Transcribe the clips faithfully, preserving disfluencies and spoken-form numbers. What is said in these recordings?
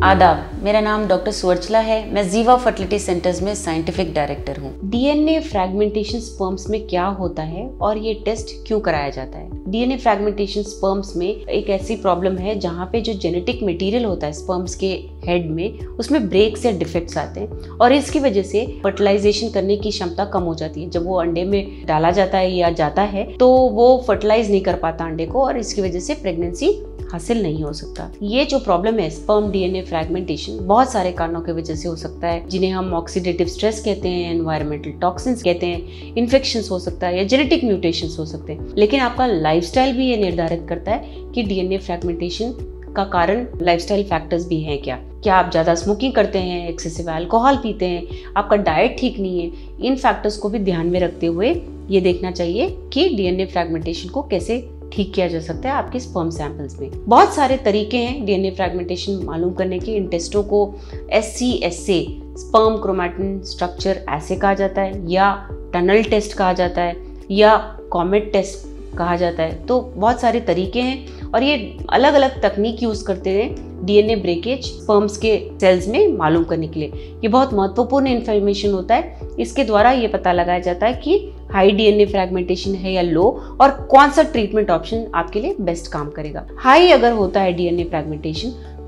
आदाब, मेरा नाम डॉक्टर सुवर्चला है। मैं जीवा फर्टिलिटी सेंटर्स में साइंटिफिक डायरेक्टर हूँ। डीएनए फ्रैगमेंटेशन स्पर्म्स में क्या होता है और ये टेस्ट क्यों कराया जाता है? डीएनए फ्रैगमेंटेशन स्पर्म्स में एक ऐसी प्रॉब्लम है जहाँ पे जो जेनेटिक मटेरियल होता है स्पर्म्स के हेड में, उसमें ब्रेक्स या डिफेक्ट्स आते हैं और इसकी वजह से फर्टिलाइजेशन करने की क्षमता कम हो जाती है। जब वो अंडे में डाला जाता है या जाता है तो वो फर्टिलाइज नहीं कर पाता अंडे को और इसकी वजह से प्रेगनेंसी हासिल नहीं हो सकता। ये जो प्रॉब्लम है स्पर्म डीएनए फ्रैगमेंटेशन बहुत सारे कारणों की वजह से हो सकता है, जिन्हें हम ऑक्सीडेटिव स्ट्रेस कहते हैं, एनवायरमेंटल टॉक्सिन्स कहते हैं, इन्फेक्शंस हो सकता है या जेनेटिक म्यूटेशंस हो सकते हैं। लेकिन आपका लाइफस्टाइल भी ये निर्धारित करता है कि डीएनए फ्रैगमेंटेशन का कारण लाइफस्टाइल फैक्टर्स भी हैं क्या क्या आप ज़्यादा स्मोकिंग करते हैं, एक्सेसिव अल्कोहल पीते हैं, आपका डाइट ठीक नहीं है। इन फैक्टर्स को भी ध्यान में रखते हुए ये देखना चाहिए कि डीएनए फ्रैगमेंटेशन को कैसे ठीक किया जा सकता है आपके स्पर्म सैंपल्स में। बहुत सारे तरीके हैं डीएनए फ्रैगमेंटेशन मालूम करने के। इन टेस्टों को S C S A sperm chromatin structure ऐसे कहा जाता है, या टनल टेस्ट कहा जाता है, या कॉमेट टेस्ट कहा जाता है। तो बहुत सारे तरीके हैं और ये अलग अलग तकनीक यूज करते हैं डीएनए ब्रेकेज स्पर्म्स के सेल्स में मालूम करने के लिए। ये बहुत महत्वपूर्ण इंफॉर्मेशन होता है। इसके द्वारा ये पता लगाया जाता है कि हाई डीएनए फ्रैगमेंटेशन है या लो, और कौन सा ट्रीटमेंट ऑप्शन आपके लिए बेस्ट काम करेगा। हाई अगर होता है डीएनए फ्रैगमेंटेशन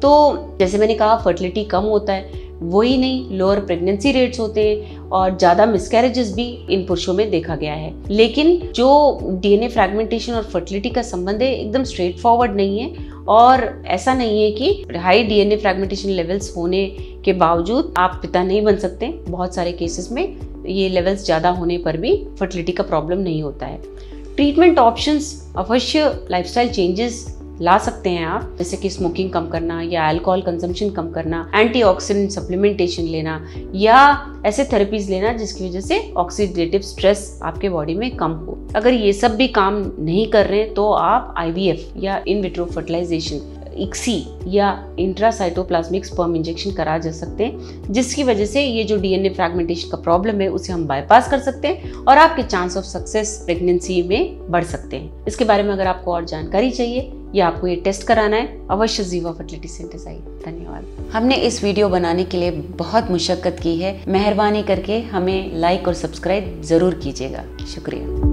तो जैसे मैंने कहा फर्टिलिटी कम होता है, वही नहीं लोअर प्रेगनेंसी रेट्स होते हैं और ज़्यादा मिसकैरेजेस भी इन पुरुषों में देखा गया है। लेकिन जो डीएनए फ्रैगमेंटेशन और फर्टिलिटी का संबंध है एकदम स्ट्रेट फॉरवर्ड नहीं है, और ऐसा नहीं है कि हाई डीएनए फ्रैगमेंटेशन लेवल्स होने के बावजूद आप पिता नहीं बन सकते। बहुत सारे केसेस में ये लेवल्स ज़्यादा होने पर भी फर्टिलिटी का प्रॉब्लम नहीं होता है। ट्रीटमेंट ऑप्शंस अवश्य लाइफस्टाइल चेंजेस ला सकते हैं आप, जैसे कि स्मोकिंग कम करना या अल्कोहल कंजम्पशन कम करना, एंटीऑक्सीडेंट सप्लीमेंटेशन लेना, या ऐसे थेरेपीज लेना जिसकी वजह से ऑक्सीडेटिव स्ट्रेस आपके बॉडी में कम हो। अगर ये सब भी काम नहीं कर रहे तो आप आईवीएफ या इन विट्रो फर्टिलाइजेशन, इक्सी या इंट्रासाइटोप्लाज्मिक स्पर्म इंजेक्शन करा जा सकते हैं, जिसकी वजह से ये जो डीएनए फ्रैगमेंटेशन का प्रॉब्लम है उसे हम बाईपास कर सकते हैं और आपके चांस ऑफ सक्सेस प्रेगनेंसी में बढ़ सकते हैं। इसके बारे में अगर आपको और जानकारी चाहिए या आपको ये टेस्ट कराना है, अवश्य जीवा फर्टिलिटी सेंटर्स आइए। धन्यवाद। हमने इस वीडियो बनाने के लिए बहुत मुशक्कत की है। मेहरबानी करके हमें लाइक और सब्सक्राइब जरूर कीजिएगा। शुक्रिया।